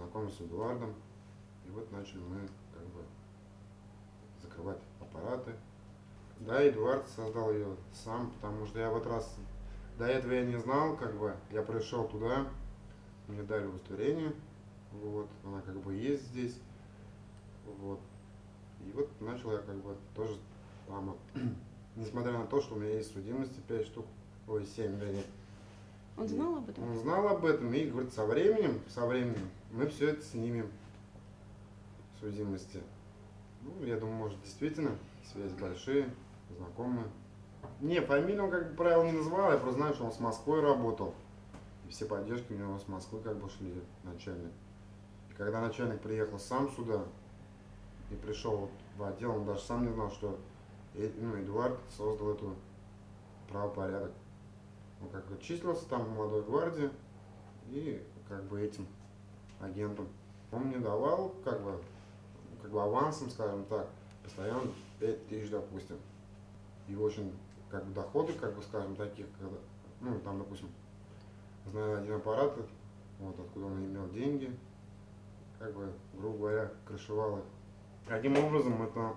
познакомился с Эдуардом. И вот начали мы как бы закрывать аппараты. Да, Эдуард создал ее сам, потому что я вот раз до этого я не знал, как бы я пришел туда, мне дали удостоверение, вот, она как бы есть здесь, вот. И вот начал я как бы тоже там, несмотря на то, что у меня есть судимости 5 штук, ой, 7, вернее. Он знал об этом? Он знал об этом и говорит, со временем мы все это снимем, судимости. Ну, я думаю, может, действительно, связи большие, знакомые. Не, фамилию он, как бы, правило, не называл, я просто знаю, что он с Москвой работал. И все поддержки у него с Москвы как бы шли, начальник. И когда начальник приехал сам сюда и пришел вот в отдел, он даже сам не знал, что Эдуард создал эту правопорядок. Он как бы числился там в молодой гвардии и как бы этим агентом. Он мне давал как бы авансом, скажем так, постоянно 5000, допустим. И очень как бы доходы, как бы скажем, таких, когда, ну там, допустим, знаю один аппарат, вот откуда он имел деньги, как бы, грубо говоря, крышевал их. Каким образом это,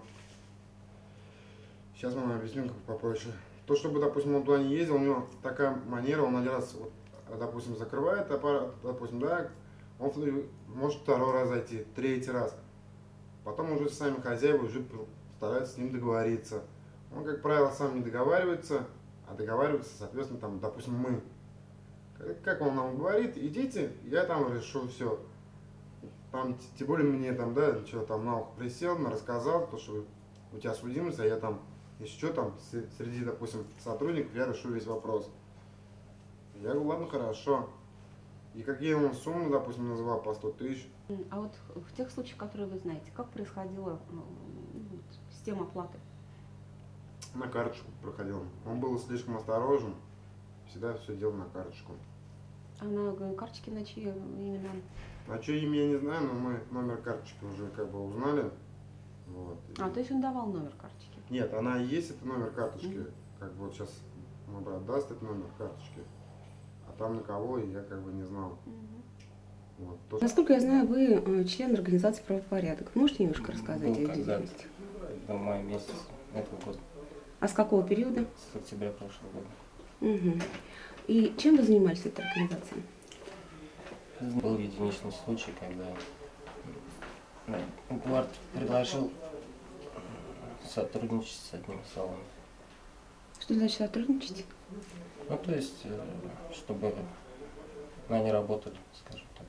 сейчас мы вам объясним как попроще. То, чтобы, допустим, он туда не ездил, у него такая манера, он один раз, вот, допустим, закрывает аппарат, допустим, да, он может второй раз зайти, третий раз. Потом уже сами хозяева уже стараются с ним договориться. Он, как правило, сам не договаривается, а договаривается, соответственно, там, допустим, мы. Как он нам говорит, идите, я там решу все. Там, тем более мне там, да, что там на ухо присел, рассказал, то, что у тебя судимость, а я там, если что, там, среди, допустим, сотрудников я решу весь вопрос. Я говорю, ладно, хорошо. И какие он суммы, допустим, называл по 100 тысяч. А вот в тех случаях, которые вы знаете, как происходила система оплаты? На карточку проходил. Он был слишком осторожен, всегда все делал на карточку. А на карточке на чьи имена? А что имя я не знаю, но мы номер карточки уже как бы узнали. Вот. А, то есть он давал номер карточки? Нет, она и есть, это номер карточки. Как бы вот сейчас мой брат даст этот номер карточки. А там на кого я как бы не знал. Вот. Насколько я знаю, вы член организации «Правопорядок». Можете немножко рассказать о этой деятельности? В мае месяце этого года. А с какого периода? С октября прошлого года. Угу. И чем вы занимались в этой организации? Был единичный случай, когда Эдуард предложил сотрудничать с одним салоном. Что значит сотрудничать? Ну, то есть, чтобы они работали, скажем так.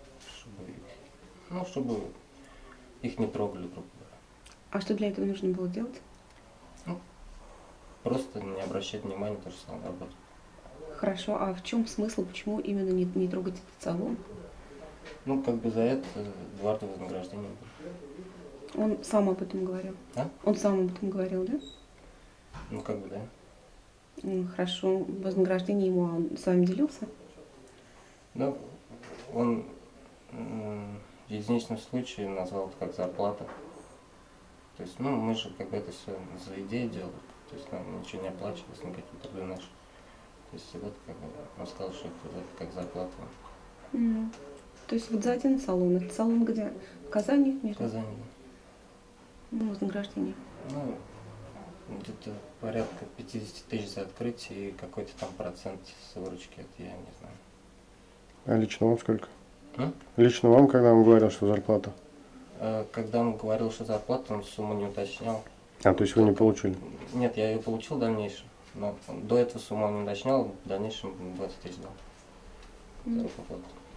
Чтобы их не трогали, грубо говоря. А что для этого нужно было делать? Ну, просто не обращать внимания, то, что он работает. Хорошо, а в чем смысл, почему именно не трогать этот салон? Ну, как бы за это Эдуарду вознаграждение было. Он сам об этом говорил? А? Он сам об этом говорил, да? Ну, как бы, да. Хорошо, вознаграждение ему, он с вами делился? Ну, он в единичном случае назвал это как зарплата. То есть, ну, мы же как бы это все за идею делали. То есть нам ничего не оплачивалось, никакие труды наши. То есть вот как бы он сказал, что это как зарплата. То есть вот за один салон. Это салон где? В Казани? В Казани. Ну, вознаграждение. Ну, где-то порядка 50 тысяч за открытие и какой-то там процент с выручки, это я не знаю. А лично вам сколько? Лично вам, когда он говорил, что зарплата? Когда он говорил, что зарплата, он сумму не уточнял. А, то есть вы не получили? Нет, я ее получил в дальнейшем. Но до этого сумму он не уточнял, в дальнейшем 20 тысяч дал. За руку оплату.